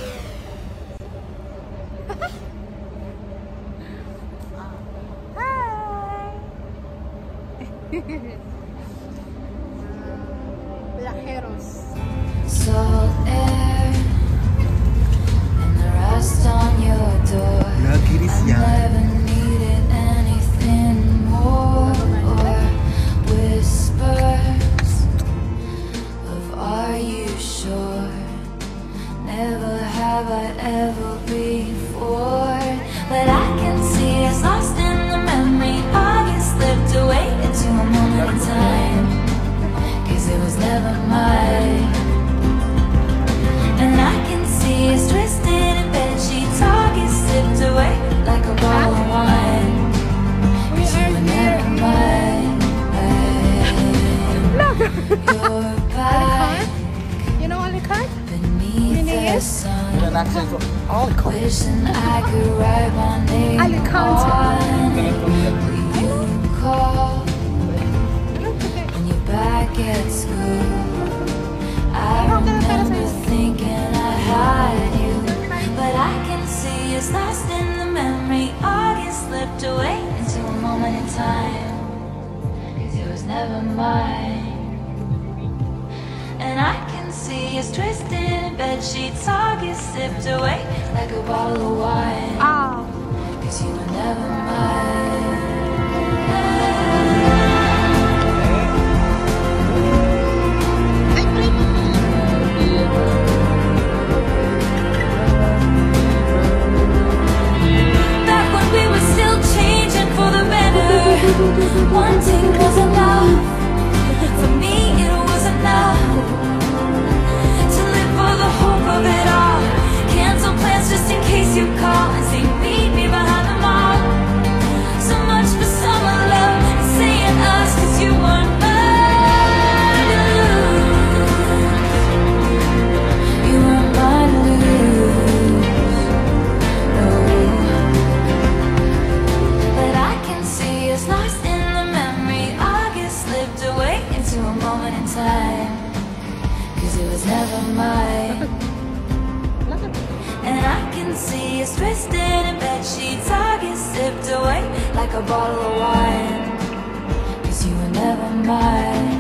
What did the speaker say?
Viajeros. Salt air and the rust on your door. I never needed anything more. Whispers of are you sure? Never have I ever before. But I can see it's lost in the memory. August slipped away into a moment in time, 'cause it was never mine. And I can see it's twisted in bed sheets. August slipped away like a bottle of wine, 'cause you were never mine. You're back. You know Alicard? Beneath the sun. Wishing I could write my name on it. Will you call when you're back at school? I remember thinking I had you, but I can see it's lost in the memory. August slipped away into a moment in time, 'cause it was never mine. And I can see it's twisted in bed sheets. August sipped away like a bottle of wine, 'cause you were never mine. Back when we were still changing for the better, one thing was enough. For me it was enough to live for the hope of it all. Cancel plans just in case you call and say meet me behind the mall. So much for summer love and saying us, 'cause you weren't mine to lose. You weren't mine to lose. No. But I can see it's lost in the memory. August slipped away into a moment in time, 'cause it was never mine. And I can see it's twisted in bed sheets. August sipped away like a bottle of wine, 'cause you were never mine.